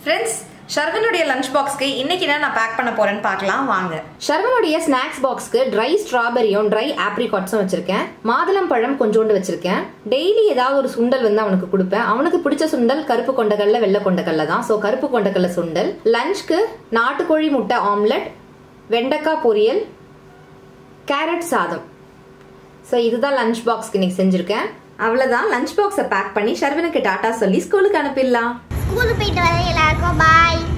Friends, Sharvanuடைய lunch boxக்கு இன்னைக்கு என்ன நான் பேக் பண்ண போறேன்னு பார்க்கலாம் வாங்க. Sharvanuடைய snacks boxக்கு dry strawberryயும் dry apricotsம் வச்சிருக்கேன். மாதுளம் பழம் கொஞ்சோண்டு வச்சிருக்கேன். டெய்லி ஏதாவது ஒரு சுண்டல் வந்து அவனுக்கு கொடுப்பேன். அவனுக்கு பிடிச்ச சுண்டல் கருப்பு கொண்டக்கடலை வெள்ளை கொண்டக்கடலை தான். சோ கருப்பு கொண்டக்கடலை சுண்டல். லஞ்ச்க்கு நாட்டுக்கோழி முட்டை ஆம்லெட், வெண்டைக்காய் பொரியல், கேரட் சாதம். சோ இதுதான் lunch boxக்கு இன்னைக்கு செஞ்சிருக்கேன். அவ்வளவுதான் lunch box-ஐ பேக் பண்ணி ஷர்வனுக்கு டாடா சொல்லி ஸ்கூலுக்கு அனுப்பிடலாம். ஸ்கூலுக்கு போயிட்டு வர எல்லாருக்கும் பை.